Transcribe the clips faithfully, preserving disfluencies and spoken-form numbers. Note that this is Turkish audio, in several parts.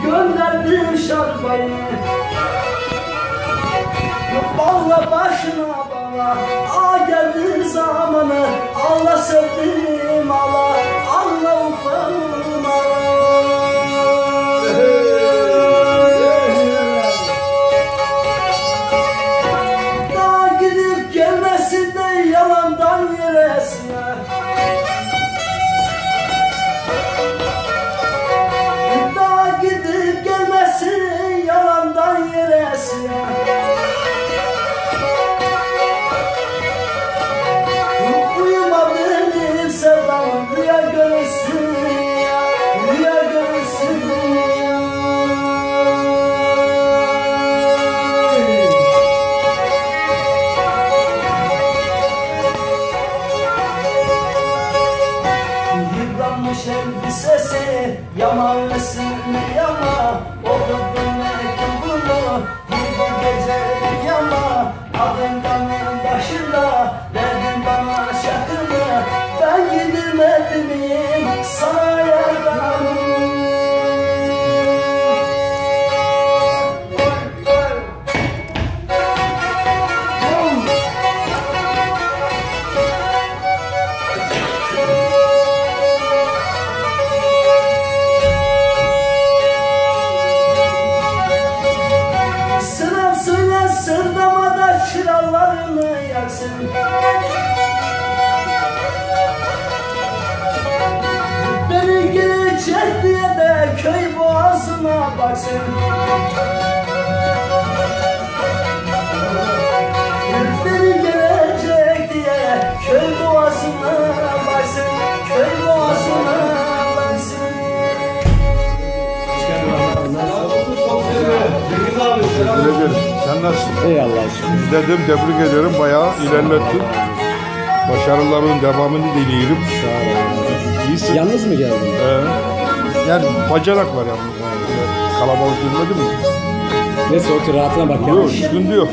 gönderdim şarbayı. Bağla başına bana, a geldi zamanı. Allah sevdim Allah, Allah ufalım Allah. Daha gidip gelmesin de yalandan yeresine. Daha gidip gelmesin yalandan yeresine. Rüya görsün ya, rüya görsün ya. Yıpranmış elbisesi, yama üstüne yama. Okudum erken bunu, bir gece yama. Adından başında, verdin bana şarkını. Ben gidemedim sana yardım. Sıram söyle sırdama da çıralarını yaksın. Beni gelecek diye de köy boğazına baksın. Beni gelecek diye köy boğazına baksın. Köy boğazına baksın. Teşekkür ederim. Sen nasılsın? Ey Allah aşkına. İzledim, tebrik ediyorum. Bayağı ilerlettin. Başarıların devamını diliyorum. Sağ ol. İyisin. Yalnız mı geldin? Ee, yani bacanak var yalnız. Yani. Kalabalık girmedi mi? Neyse otur rahatına bak. Yok, sıkıntı yok.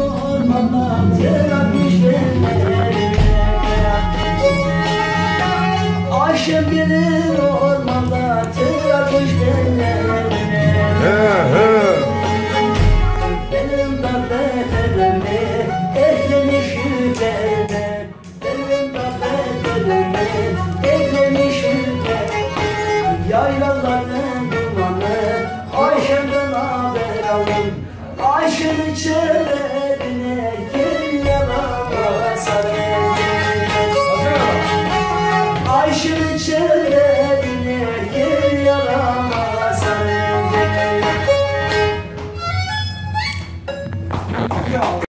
Ayşem gelir ormanda tıramış benlerine. He he. Benim bebelerimi eklemiş yüreğime. Benim bebelerimi eklemiş yüreğime. Yaylaların dumanı Ayşem'den haber aldım. Ayşem'in çevrene gel yanıma sarıl. Ayşem'in çevrene gel yanıma sarıl.